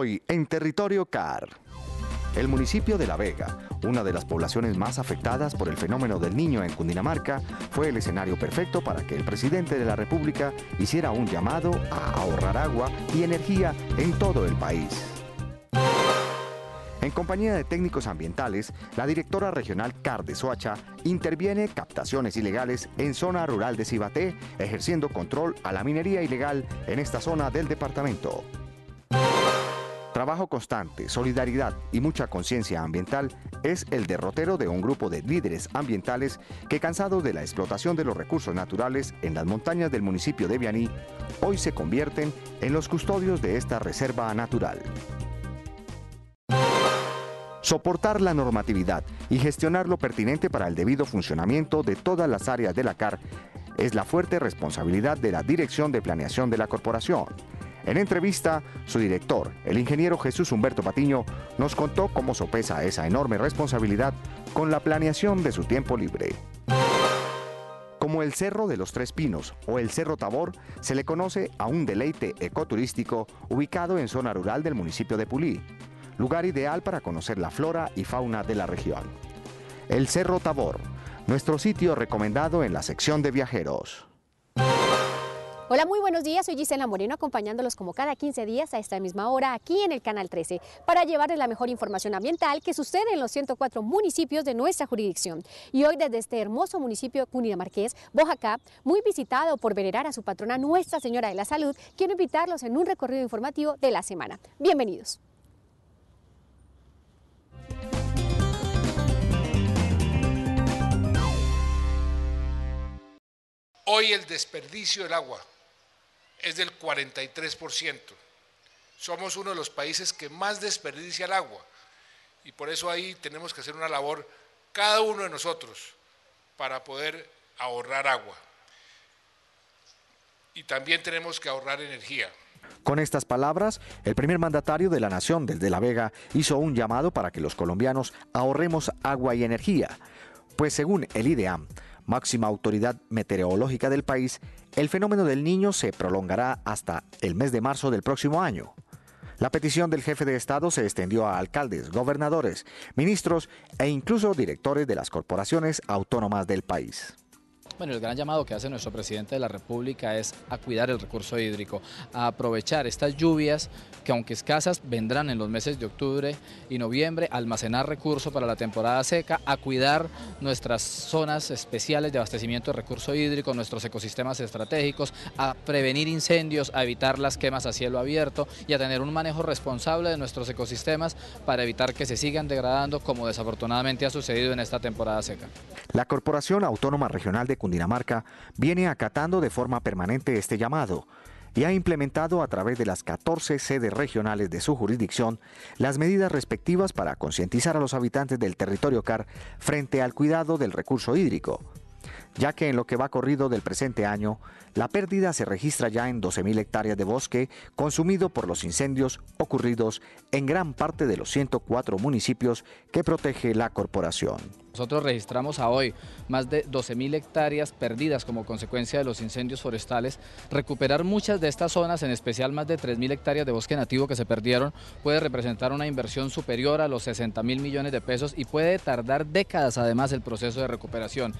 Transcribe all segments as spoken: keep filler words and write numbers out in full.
Hoy en Territorio C A R. El municipio de La Vega, una de las poblaciones más afectadas por el fenómeno del Niño en Cundinamarca, fue el escenario perfecto para que el presidente de la República hiciera un llamado a ahorrar agua y energía en todo el país. En compañía de técnicos ambientales, la directora regional C A R de Soacha interviene captaciones ilegales en zona rural de Cibaté, ejerciendo control a la minería ilegal en esta zona del departamento. Trabajo constante, solidaridad y mucha conciencia ambiental es el derrotero de un grupo de líderes ambientales que, cansados de la explotación de los recursos naturales en las montañas del municipio de Vianí, hoy se convierten en los custodios de esta reserva natural. Soportar la normatividad y gestionar lo pertinente para el debido funcionamiento de todas las áreas de la C A R es la fuerte responsabilidad de la Dirección de Planeación de la Corporación. En entrevista, su director, el ingeniero Jesús Humberto Patiño, nos contó cómo sopesa esa enorme responsabilidad con la planeación de su tiempo libre. Como el Cerro de los Tres Pinos o el Cerro Tabor, se le conoce a un deleite ecoturístico ubicado en zona rural del municipio de Pulí, lugar ideal para conocer la flora y fauna de la región. El Cerro Tabor, nuestro sitio recomendado en la sección de viajeros. Hola, muy buenos días, soy Gisela Moreno, acompañándolos como cada quince días a esta misma hora aquí en el Canal trece para llevarles la mejor información ambiental que sucede en los ciento cuatro municipios de nuestra jurisdicción. Y hoy desde este hermoso municipio cundinamarqués, Boyacá, muy visitado por venerar a su patrona Nuestra Señora de la Salud, quiero invitarlos en un recorrido informativo de la semana. Bienvenidos. Hoy el desperdicio del agua es del cuarenta y tres por ciento. Somos uno de los países que más desperdicia el agua y por eso ahí tenemos que hacer una labor cada uno de nosotros para poder ahorrar agua. Y también tenemos que ahorrar energía. Con estas palabras, el primer mandatario de la nación desde La Vega hizo un llamado para que los colombianos ahorremos agua y energía, pues según el IDEAM, máxima autoridad meteorológica del país, el fenómeno del Niño se prolongará hasta el mes de marzo del próximo año. La petición del jefe de Estado se extendió a alcaldes, gobernadores, ministros e incluso directores de las corporaciones autónomas del país. Bueno, el gran llamado que hace nuestro presidente de la República es a cuidar el recurso hídrico, a aprovechar estas lluvias que aunque escasas vendrán en los meses de octubre y noviembre, a almacenar recursos para la temporada seca, a cuidar nuestras zonas especiales de abastecimiento de recurso hídrico, nuestros ecosistemas estratégicos, a prevenir incendios, a evitar las quemas a cielo abierto y a tener un manejo responsable de nuestros ecosistemas para evitar que se sigan degradando como desafortunadamente ha sucedido en esta temporada seca. La Corporación Autónoma Regional de Cundinamarca viene acatando de forma permanente este llamado y ha implementado a través de las catorce sedes regionales de su jurisdicción las medidas respectivas para concientizar a los habitantes del territorio C A R frente al cuidado del recurso hídrico, ya que en lo que va corrido del presente año, la pérdida se registra ya en doce mil hectáreas de bosque consumido por los incendios ocurridos en gran parte de los ciento cuatro municipios que protege la corporación. Nosotros registramos a hoy más de doce mil hectáreas perdidas como consecuencia de los incendios forestales. Recuperar muchas de estas zonas, en especial más de tres mil hectáreas de bosque nativo que se perdieron, puede representar una inversión superior a los sesenta mil millones de pesos y puede tardar décadas además el proceso de recuperación.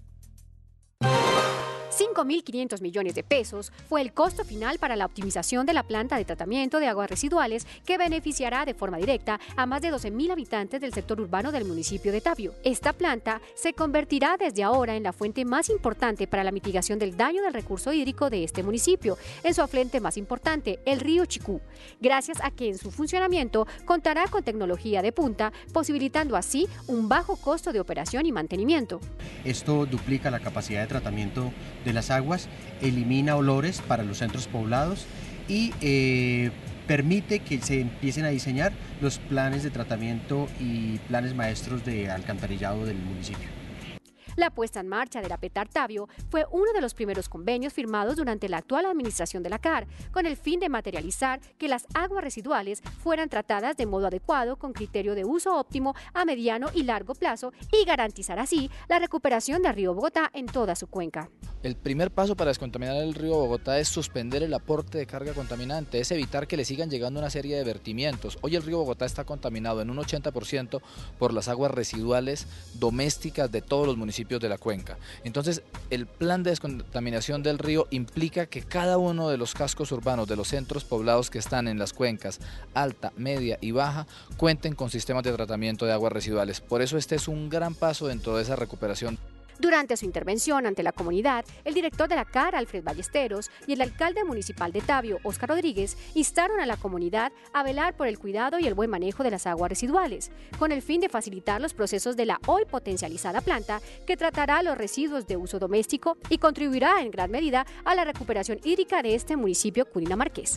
cinco mil quinientos millones de pesos fue el costo final para la optimización de la planta de tratamiento de aguas residuales que beneficiará de forma directa a más de doce mil habitantes del sector urbano del municipio de Tabio. Esta planta se convertirá desde ahora en la fuente más importante para la mitigación del daño del recurso hídrico de este municipio, en su afluente más importante, el río Chicú, gracias a que en su funcionamiento contará con tecnología de punta, posibilitando así un bajo costo de operación y mantenimiento. Esto duplica la capacidad de tratamiento de las aguas, elimina olores para los centros poblados y eh, permite que se empiecen a diseñar los planes de tratamiento y planes maestros de alcantarillado del municipio. La puesta en marcha de la Petar Tabio fue uno de los primeros convenios firmados durante la actual administración de la C A R, con el fin de materializar que las aguas residuales fueran tratadas de modo adecuado con criterio de uso óptimo a mediano y largo plazo y garantizar así la recuperación del río Bogotá en toda su cuenca. El primer paso para descontaminar el río Bogotá es suspender el aporte de carga contaminante, es evitar que le sigan llegando una serie de vertimientos. Hoy el río Bogotá está contaminado en un ochenta por ciento por las aguas residuales domésticas de todos los municipios de la cuenca. Entonces, el plan de descontaminación del río implica que cada uno de los cascos urbanos de los centros poblados que están en las cuencas alta, media y baja cuenten con sistemas de tratamiento de aguas residuales. Por eso este es un gran paso dentro de esa recuperación. Durante su intervención ante la comunidad, el director de la C A R, Alfred Ballesteros, y el alcalde municipal de Tabio, Óscar Rodríguez, instaron a la comunidad a velar por el cuidado y el buen manejo de las aguas residuales, con el fin de facilitar los procesos de la hoy potencializada planta que tratará los residuos de uso doméstico y contribuirá en gran medida a la recuperación hídrica de este municipio cundinamarqués.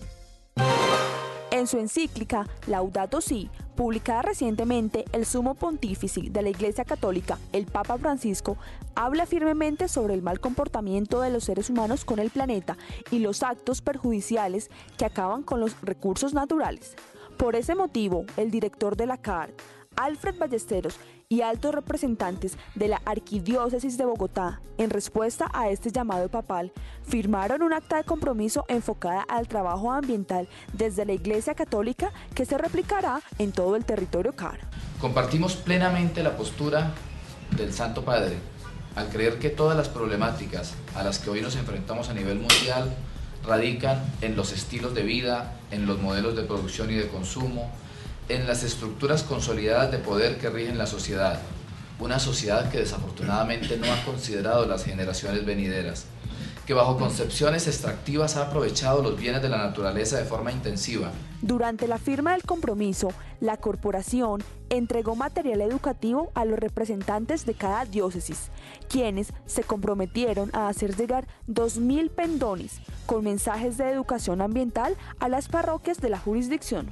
En su encíclica Laudato Si, publicada recientemente, el Sumo Pontífice de la Iglesia Católica, el Papa Francisco, habla firmemente sobre el mal comportamiento de los seres humanos con el planeta y los actos perjudiciales que acaban con los recursos naturales. Por ese motivo, el director de la C A R, Alfred Ballesteros, y altos representantes de la Arquidiócesis de Bogotá, en respuesta a este llamado papal, firmaron un acta de compromiso enfocada al trabajo ambiental desde la Iglesia Católica que se replicará en todo el territorio C A R. Compartimos plenamente la postura del Santo Padre al creer que todas las problemáticas a las que hoy nos enfrentamos a nivel mundial radican en los estilos de vida, en los modelos de producción y de consumo, en las estructuras consolidadas de poder que rigen la sociedad, una sociedad que desafortunadamente no ha considerado las generaciones venideras, que bajo concepciones extractivas ha aprovechado los bienes de la naturaleza de forma intensiva. Durante la firma del compromiso, la corporación entregó material educativo a los representantes de cada diócesis, quienes se comprometieron a hacer llegar dos mil pendones con mensajes de educación ambiental a las parroquias de la jurisdicción.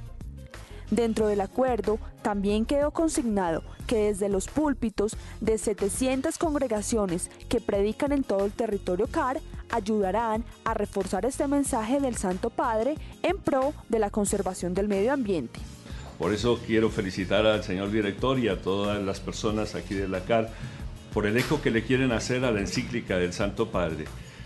Dentro del acuerdo también quedó consignado que desde los púlpitos de setecientas congregaciones que predican en todo el territorio C A R ayudarán a reforzar este mensaje del Santo Padre en pro de la conservación del medio ambiente. Por eso quiero felicitar al señor director y a todas las personas aquí de la C A R por el eco que le quieren hacer a la encíclica del Santo Padre.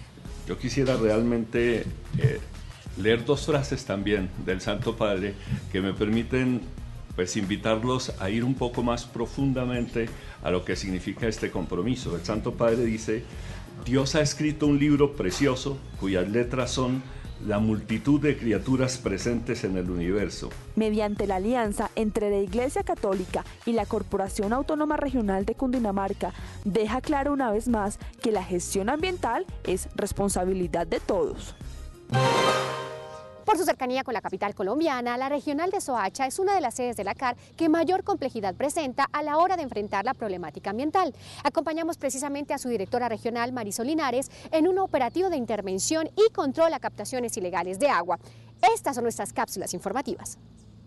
Yo quisiera realmente eh, leer dos frases también del Santo Padre que me permiten pues invitarlos a ir un poco más profundamente a lo que significa este compromiso. El Santo Padre dice: Dios ha escrito un libro precioso cuyas letras son la multitud de criaturas presentes en el universo. Mediante la alianza entre la Iglesia Católica y la Corporación Autónoma Regional de Cundinamarca, deja claro una vez más que la gestión ambiental es responsabilidad de todos. Por su cercanía con la capital colombiana, la regional de Soacha es una de las sedes de la C A R que mayor complejidad presenta a la hora de enfrentar la problemática ambiental. Acompañamos precisamente a su directora regional, Marisol Linares, en un operativo de intervención y control a captaciones ilegales de agua. Estas son nuestras cápsulas informativas.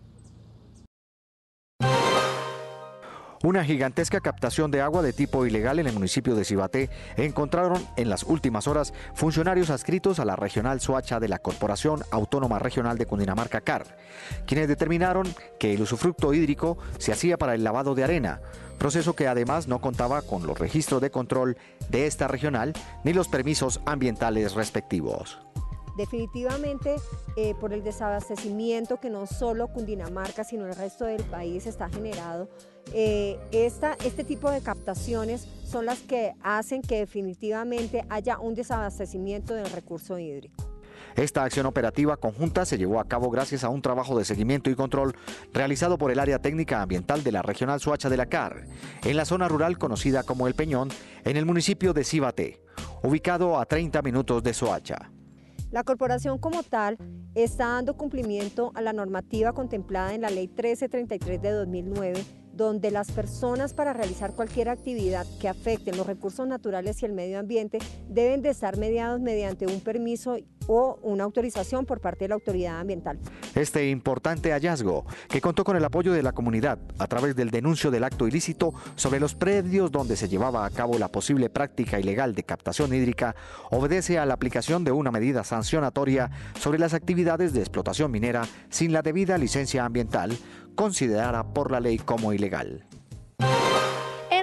Una gigantesca captación de agua de tipo ilegal en el municipio de Cibaté encontraron en las últimas horas funcionarios adscritos a la regional Soacha de la Corporación Autónoma Regional de Cundinamarca C A R, quienes determinaron que el usufructo hídrico se hacía para el lavado de arena, proceso que además no contaba con los registros de control de esta regional ni los permisos ambientales respectivos. Definitivamente, eh, por el desabastecimiento que no solo Cundinamarca, sino el resto del país está generado, eh, esta, este tipo de captaciones son las que hacen que definitivamente haya un desabastecimiento del recurso hídrico. Esta acción operativa conjunta se llevó a cabo gracias a un trabajo de seguimiento y control realizado por el área técnica ambiental de la regional Soacha de la C A R, en la zona rural conocida como El Peñón, en el municipio de Cibaté, ubicado a treinta minutos de Soacha. La corporación como tal está dando cumplimiento a la normativa contemplada en la Ley trece treinta y tres de dos mil nueve, donde las personas para realizar cualquier actividad que afecte los recursos naturales y el medio ambiente deben de estar mediados mediante un permiso o una autorización por parte de la autoridad ambiental. Este importante hallazgo, que contó con el apoyo de la comunidad a través del denuncio del acto ilícito sobre los predios donde se llevaba a cabo la posible práctica ilegal de captación hídrica, obedece a la aplicación de una medida sancionatoria sobre las actividades de explotación minera sin la debida licencia ambiental, considerada por la ley como ilegal. En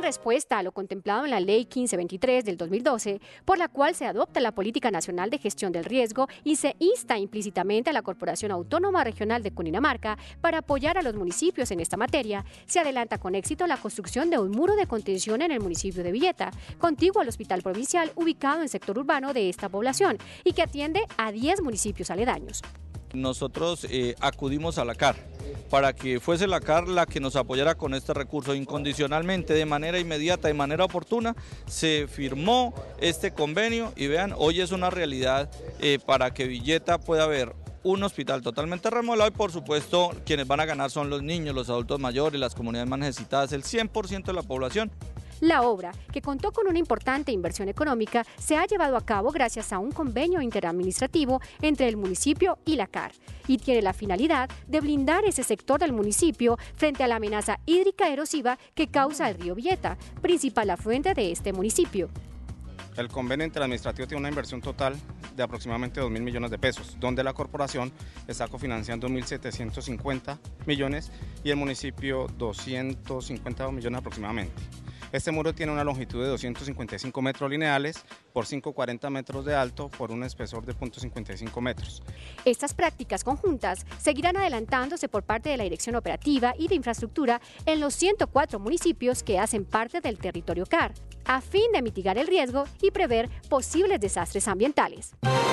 respuesta a lo contemplado en la Ley quince veintitrés del dos mil doce, por la cual se adopta la Política Nacional de Gestión del Riesgo y se insta implícitamente a la Corporación Autónoma Regional de Cundinamarca para apoyar a los municipios en esta materia, se adelanta con éxito la construcción de un muro de contención en el municipio de Villeta, contiguo al Hospital Provincial ubicado en el sector urbano de esta población y que atiende a diez municipios aledaños. Nosotros eh, acudimos a la C A R para que fuese la C A R la que nos apoyara con este recurso incondicionalmente, de manera inmediata, de manera oportuna. Se firmó este convenio y vean, hoy es una realidad eh, para que Villeta pueda haber un hospital totalmente remodelado y por supuesto quienes van a ganar son los niños, los adultos mayores, las comunidades más necesitadas, el cien por ciento de la población. La obra, que contó con una importante inversión económica, se ha llevado a cabo gracias a un convenio interadministrativo entre el municipio y la C A R y tiene la finalidad de blindar ese sector del municipio frente a la amenaza hídrica erosiva que causa el río Villeta, principal afluente de este municipio. El convenio interadministrativo tiene una inversión total de aproximadamente dos mil millones de pesos, donde la corporación está cofinanciando mil setecientos cincuenta millones y el municipio doscientos cincuenta millones aproximadamente. Este muro tiene una longitud de doscientos cincuenta y cinco metros lineales por ciento cuarenta metros de alto por un espesor de cero punto cincuenta y cinco metros. Estas prácticas conjuntas seguirán adelantándose por parte de la Dirección Operativa y de Infraestructura en los ciento cuatro municipios que hacen parte del territorio C A R, a fin de mitigar el riesgo y prever posibles desastres ambientales.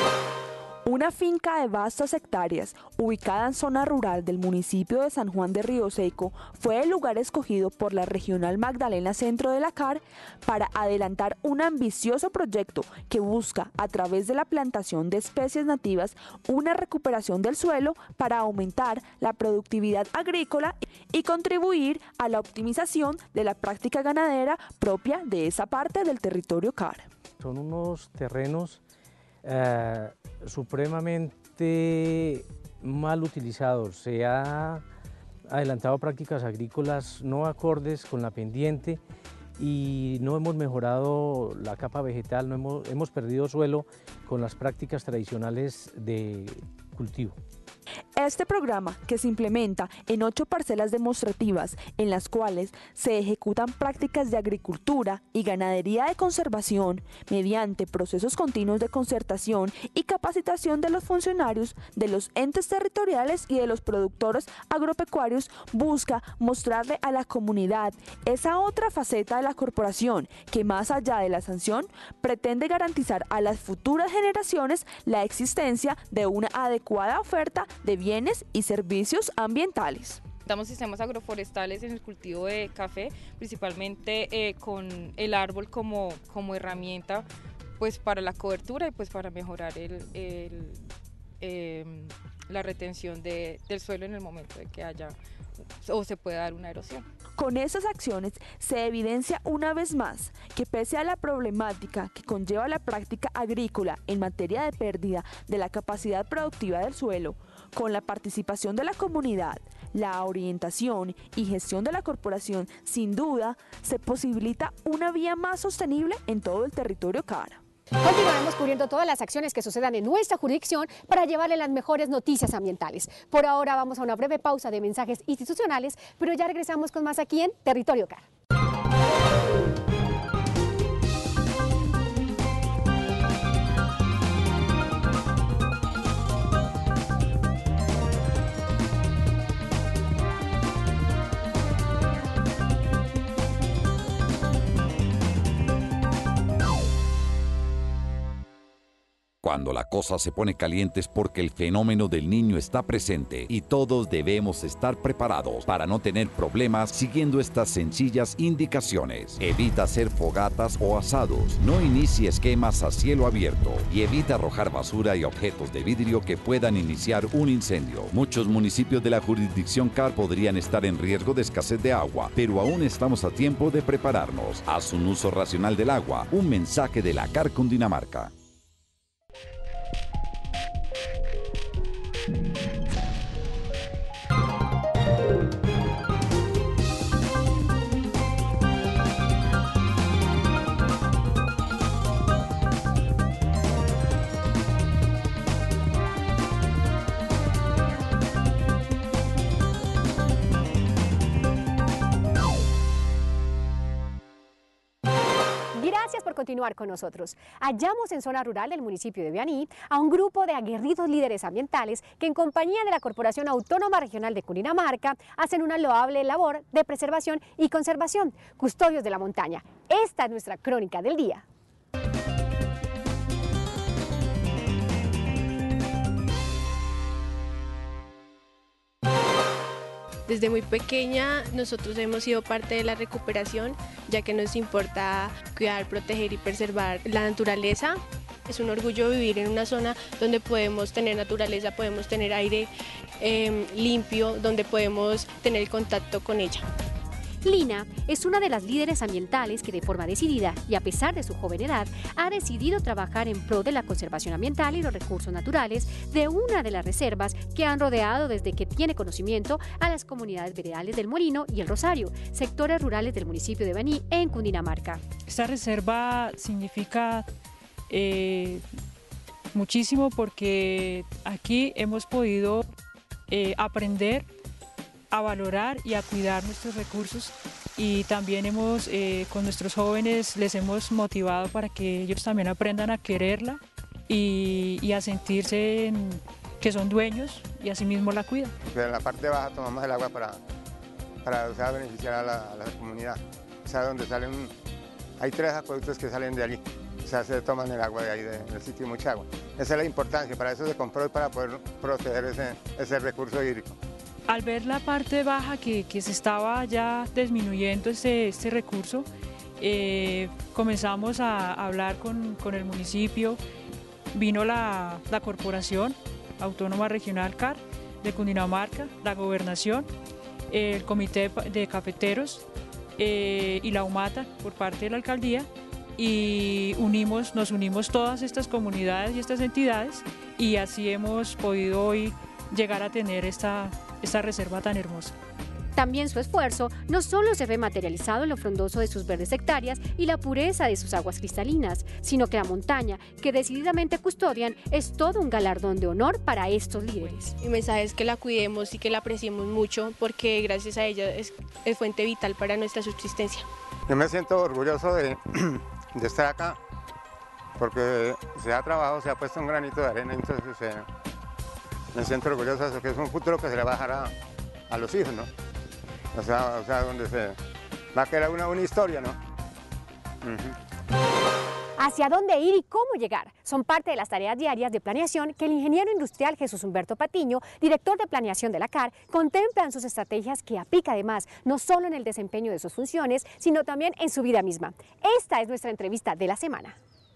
Una finca de vastas hectáreas, ubicada en zona rural del municipio de San Juan de Río Seco, fue el lugar escogido por la Regional Magdalena Centro de la C A R para adelantar un ambicioso proyecto que busca, a través de la plantación de especies nativas, una recuperación del suelo para aumentar la productividad agrícola y contribuir a la optimización de la práctica ganadera propia de esa parte del territorio C A R. Son unos terrenos eh, supremamente mal utilizados. Se ha adelantado prácticas agrícolas no acordes con la pendiente y no hemos mejorado la capa vegetal, no hemos, hemos perdido suelo con las prácticas tradicionales de cultivo. Este programa, que se implementa en ocho parcelas demostrativas en las cuales se ejecutan prácticas de agricultura y ganadería de conservación mediante procesos continuos de concertación y capacitación de los funcionarios, de los entes territoriales y de los productores agropecuarios, busca mostrarle a la comunidad esa otra faceta de la corporación que, más allá de la sanción, pretende garantizar a las futuras generaciones la existencia de una adecuada oferta de bienes y servicios ambientales. Damos sistemas agroforestales en el cultivo de café, principalmente eh, con el árbol como, como herramienta pues, para la cobertura y pues, para mejorar el, el, eh, la retención de, del suelo en el momento de que haya o se pueda dar una erosión. Con esas acciones se evidencia una vez más que, pese a la problemática que conlleva la práctica agrícola en materia de pérdida de la capacidad productiva del suelo, con la participación de la comunidad, la orientación y gestión de la corporación, sin duda, se posibilita una vía más sostenible en todo el territorio C A R. Continuaremos cubriendo todas las acciones que sucedan en nuestra jurisdicción para llevarle las mejores noticias ambientales. Por ahora vamos a una breve pausa de mensajes institucionales, pero ya regresamos con más aquí en Territorio C A R. Cuando la cosa se pone caliente es porque el fenómeno del niño está presente y todos debemos estar preparados para no tener problemas siguiendo estas sencillas indicaciones. Evita hacer fogatas o asados, no inicie esquemas a cielo abierto y evita arrojar basura y objetos de vidrio que puedan iniciar un incendio. Muchos municipios de la jurisdicción C A R podrían estar en riesgo de escasez de agua, pero aún estamos a tiempo de prepararnos. Haz un uso racional del agua. Un mensaje de la C A R Cundinamarca. Gracias por continuar con nosotros. Hallamos en zona rural del municipio de Vianí a un grupo de aguerridos líderes ambientales que en compañía de la Corporación Autónoma Regional de Cundinamarca hacen una loable labor de preservación y conservación, custodios de la montaña. Esta es nuestra crónica del día. Desde muy pequeña nosotros hemos sido parte de la recuperación, ya que nos importa cuidar, proteger y preservar la naturaleza. Es un orgullo vivir en una zona donde podemos tener naturaleza, podemos tener aire eh, limpio, donde podemos tener contacto con ella. Lina es una de las líderes ambientales que de forma decidida y a pesar de su joven edad ha decidido trabajar en pro de la conservación ambiental y los recursos naturales de una de las reservas que han rodeado desde que tiene conocimiento a las comunidades veredales del Molino y el Rosario, sectores rurales del municipio de Baní en Cundinamarca. Esta reserva significa eh, muchísimo porque aquí hemos podido eh, aprender a valorar y a cuidar nuestros recursos y también hemos eh, con nuestros jóvenes les hemos motivado para que ellos también aprendan a quererla y, y a sentirse en, que son dueños y asimismo la cuidan. Pero en la parte baja tomamos el agua para, para o sea, beneficiar a la, a la comunidad, o sea, donde salen, hay tres acueductos que salen de allí, o sea, se toman el agua de ahí, de, del sitio mucha agua. Esa es la importancia, para eso se compró y para poder proteger ese, ese recurso hídrico. Al ver la parte baja que, que se estaba ya disminuyendo este, este recurso, eh, comenzamos a hablar con, con el municipio, vino la, la Corporación Autónoma Regional C A R de Cundinamarca, la Gobernación, el Comité de Cafeteros eh, y la UMATA por parte de la Alcaldía y unimos, nos unimos todas estas comunidades y estas entidades y así hemos podido hoy llegar a tener esta esta reserva tan hermosa. También su esfuerzo no solo se ve materializado en lo frondoso de sus verdes hectáreas y la pureza de sus aguas cristalinas, sino que la montaña, que decididamente custodian, es todo un galardón de honor para estos líderes. Mi mensaje es que la cuidemos y que la apreciemos mucho, porque gracias a ella es, es fuente vital para nuestra subsistencia. Yo me siento orgulloso de, de estar acá, porque se ha trabajado, se ha puesto un granito de arena, entonces eh, me siento orgulloso de eso, que es un futuro que se le va a dejar a, a los hijos, ¿no? O sea, o sea, donde se va a quedar una, una historia, ¿no? Uh-huh. Hacia dónde ir y cómo llegar son parte de las tareas diarias de planeación que el ingeniero industrial Jesús Humberto Patiño, director de planeación de la C A R, contempla en sus estrategias que aplica además no solo en el desempeño de sus funciones, sino también en su vida misma. Esta es nuestra entrevista de la semana.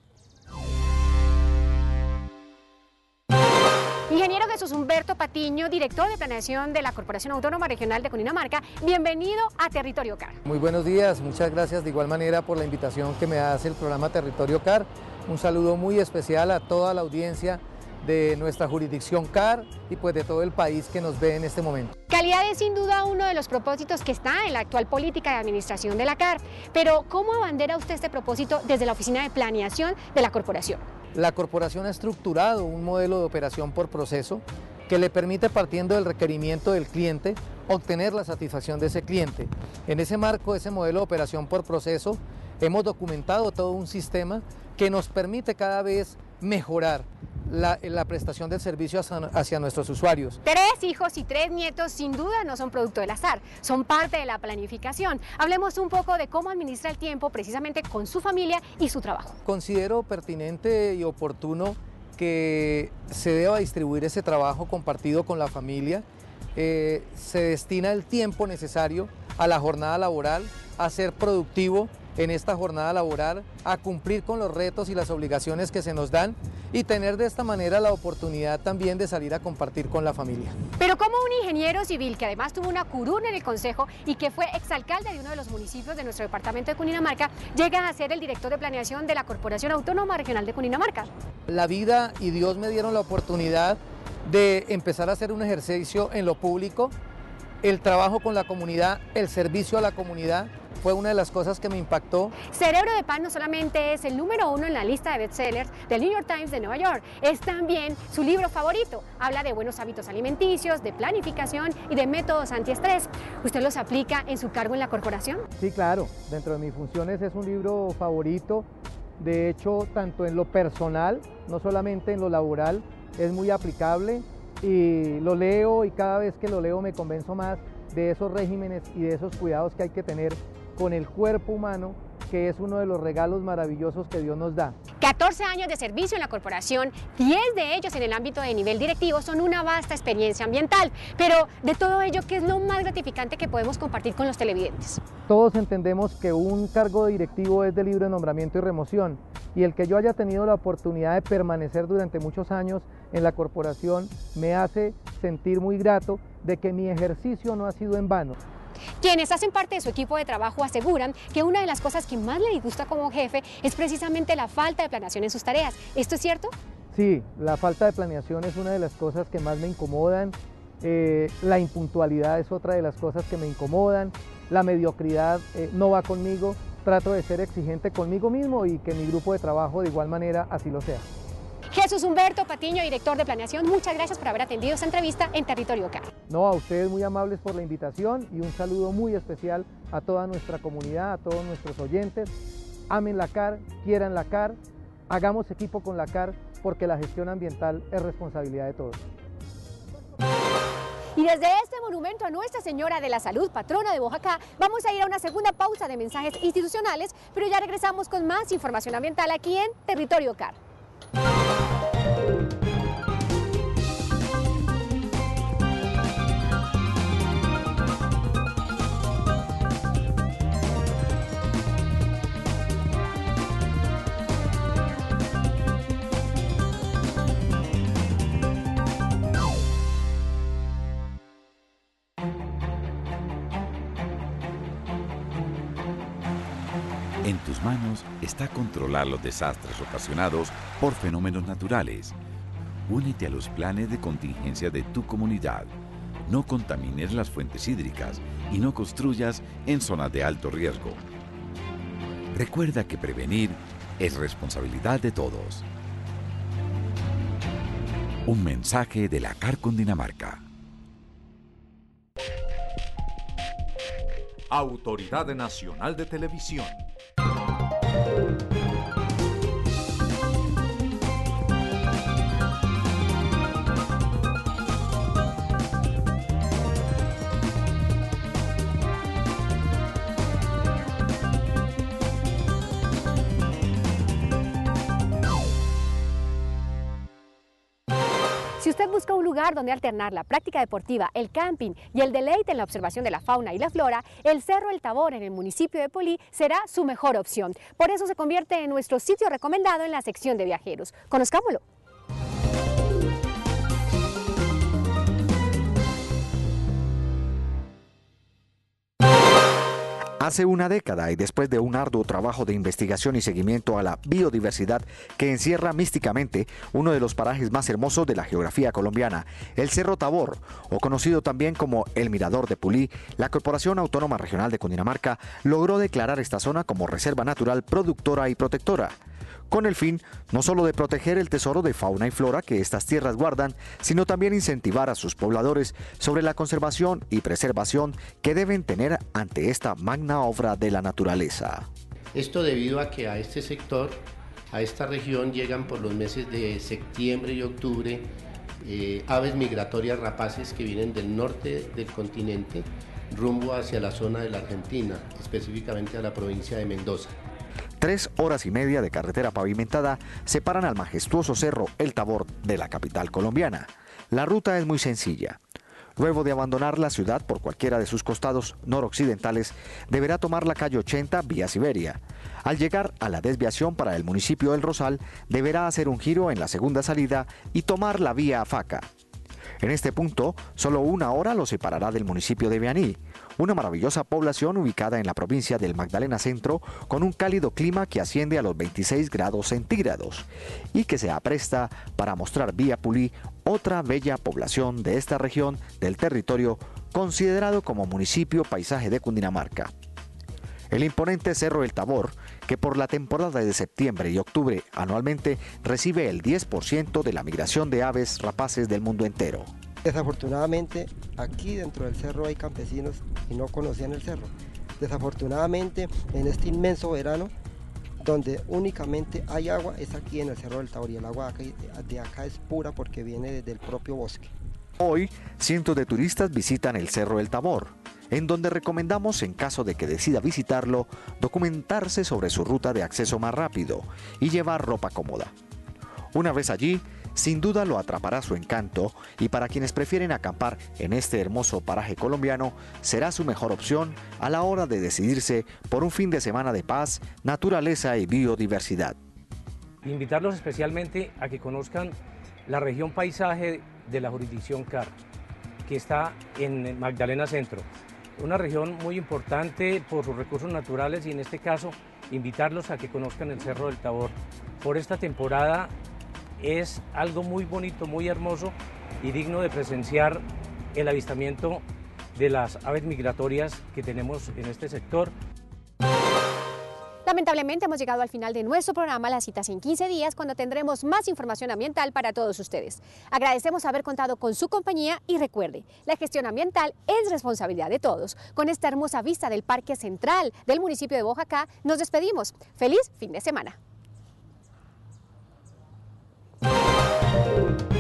Ingeniero Jesús Humberto Patiño, director de planeación de la Corporación Autónoma Regional de Cundinamarca, bienvenido a Territorio C A R. Muy buenos días, muchas gracias de igual manera por la invitación que me hace el programa Territorio C A R. Un saludo muy especial a toda la audiencia de nuestra jurisdicción C A R y pues de todo el país que nos ve en este momento. Calidad es sin duda uno de los propósitos que está en la actual política de administración de la C A R, pero ¿cómo abandera usted este propósito desde la Oficina de Planeación de la Corporación? La Corporación ha estructurado un modelo de operación por proceso que le permite, partiendo del requerimiento del cliente, obtener la satisfacción de ese cliente. En ese marco, ese modelo de operación por proceso, hemos documentado todo un sistema que nos permite cada vez mejorar la, la prestación del servicio hacia, hacia nuestros usuarios. Tres hijos y tres nietos sin duda no son producto del azar, son parte de la planificación. Hablemos un poco de cómo administra el tiempo precisamente con su familia y su trabajo. Considero pertinente y oportuno que se deba distribuir ese trabajo compartido con la familia. Eh, se destina el tiempo necesario a la jornada laboral, a ser productivo en esta jornada laboral, a cumplir con los retos y las obligaciones que se nos dan y tener de esta manera la oportunidad también de salir a compartir con la familia. Pero como un ingeniero civil que además tuvo una curul en el Consejo y que fue exalcalde de uno de los municipios de nuestro departamento de Cundinamarca, llega a ser el director de planeación de la Corporación Autónoma Regional de Cundinamarca. La vida y Dios me dieron la oportunidad de empezar a hacer un ejercicio en lo público, el trabajo con la comunidad, el servicio a la comunidad, fue una de las cosas que me impactó. Cerebro de Pan no solamente es el número uno en la lista de bestsellers del New York Times de Nueva York, es también su libro favorito. Habla de buenos hábitos alimenticios, de planificación y de métodos antiestrés. ¿Usted los aplica en su cargo en la corporación? Sí, claro. Dentro de mis funciones es un libro favorito. De hecho, tanto en lo personal, no solamente en lo laboral, es muy aplicable y lo leo y cada vez que lo leo me convenzo más de esos regímenes y de esos cuidados que hay que tener con el cuerpo humano, que es uno de los regalos maravillosos que Dios nos da. catorce años de servicio en la corporación, diez de ellos en el ámbito de nivel directivo, son una vasta experiencia ambiental. Pero de todo ello, ¿qué es lo más gratificante que podemos compartir con los televidentes? Todos entendemos que un cargo directivo es de libre nombramiento y remoción, y el que yo haya tenido la oportunidad de permanecer durante muchos años en la corporación me hace sentir muy grato de que mi ejercicio no ha sido en vano. Quienes hacen parte de su equipo de trabajo aseguran que una de las cosas que más le disgusta como jefe es precisamente la falta de planeación en sus tareas. ¿Esto es cierto? Sí, la falta de planeación es una de las cosas que más me incomodan, eh, la impuntualidad es otra de las cosas que me incomodan, la mediocridad eh, no va conmigo, trato de ser exigente conmigo mismo y que mi grupo de trabajo de igual manera así lo sea. Jesús Humberto Patiño, director de Planeación, muchas gracias por haber atendido esta entrevista en Territorio C A R. No, a ustedes muy amables por la invitación y un saludo muy especial a toda nuestra comunidad, a todos nuestros oyentes. Amen la C A R, quieran la C A R, hagamos equipo con la C A R porque la gestión ambiental es responsabilidad de todos. Y desde este monumento a Nuestra Señora de la Salud, patrona de Boyacá, vamos a ir a una segunda pausa de mensajes institucionales, pero ya regresamos con más información ambiental aquí en Territorio C A R. En tus manos está controlar los desastres ocasionados por fenómenos naturales. Únete a los planes de contingencia de tu comunidad. No contamines las fuentes hídricas y no construyas en zonas de alto riesgo. Recuerda que prevenir es responsabilidad de todos. Un mensaje de la C A R Cundinamarca. Autoridad Nacional de Televisión. Si usted busca un lugar donde alternar la práctica deportiva, el camping y el deleite en la observación de la fauna y la flora, el Cerro El Tabor en el municipio de Polí será su mejor opción. Por eso se convierte en nuestro sitio recomendado en la sección de viajeros. Conozcámoslo. Hace una década y después de un arduo trabajo de investigación y seguimiento a la biodiversidad que encierra místicamente uno de los parajes más hermosos de la geografía colombiana, el Cerro Tabor, o conocido también como el Mirador de Polí, la Corporación Autónoma Regional de Cundinamarca logró declarar esta zona como reserva natural productora y protectora, con el fin no solo de proteger el tesoro de fauna y flora que estas tierras guardan, sino también incentivar a sus pobladores sobre la conservación y preservación que deben tener ante esta magna obra de la naturaleza. Esto debido a que a este sector, a esta región, llegan por los meses de septiembre y octubre eh, aves migratorias rapaces que vienen del norte del continente rumbo hacia la zona de la Argentina, específicamente a la provincia de Mendoza. Tres horas y media de carretera pavimentada separan al majestuoso cerro El Tabor de la capital colombiana. La ruta es muy sencilla. Luego de abandonar la ciudad por cualquiera de sus costados noroccidentales, deberá tomar la calle ochenta vía Siberia. Al llegar a la desviación para el municipio del Rosal, deberá hacer un giro en la segunda salida y tomar la vía Faca. En este punto, solo una hora lo separará del municipio de Vianí, una maravillosa población ubicada en la provincia del Magdalena Centro, con un cálido clima que asciende a los veintiséis grados centígrados y que se apresta para mostrar vía Polí otra bella población de esta región del territorio considerado como municipio paisaje de Cundinamarca. El imponente Cerro del Tabor, que por la temporada de septiembre y octubre anualmente recibe el diez por ciento de la migración de aves rapaces del mundo entero. Desafortunadamente, aquí dentro del cerro hay campesinos y no conocían el cerro. Desafortunadamente, en este inmenso verano, donde únicamente hay agua, es aquí en el Cerro del Tabor, y el agua de acá es pura porque viene desde el propio bosque. Hoy, cientos de turistas visitan el Cerro del Tabor, en donde recomendamos, en caso de que decida visitarlo, documentarse sobre su ruta de acceso más rápido y llevar ropa cómoda. Una vez allí, sin duda lo atrapará su encanto, y para quienes prefieren acampar en este hermoso paraje colombiano, será su mejor opción a la hora de decidirse por un fin de semana de paz, naturaleza y biodiversidad. Invitarlos especialmente a que conozcan la región paisaje de la jurisdicción C A R, que está en Magdalena Centro. Una región muy importante por sus recursos naturales, y en este caso invitarlos a que conozcan el Cerro del Tabor. Por esta temporada es algo muy bonito, muy hermoso y digno de presenciar el avistamiento de las aves migratorias que tenemos en este sector. Lamentablemente hemos llegado al final de nuestro programa. La cita es en quince días, cuando tendremos más información ambiental para todos ustedes. Agradecemos haber contado con su compañía y recuerde, la gestión ambiental es responsabilidad de todos. Con esta hermosa vista del Parque Central del municipio de Boyacá, nos despedimos. ¡Feliz fin de semana!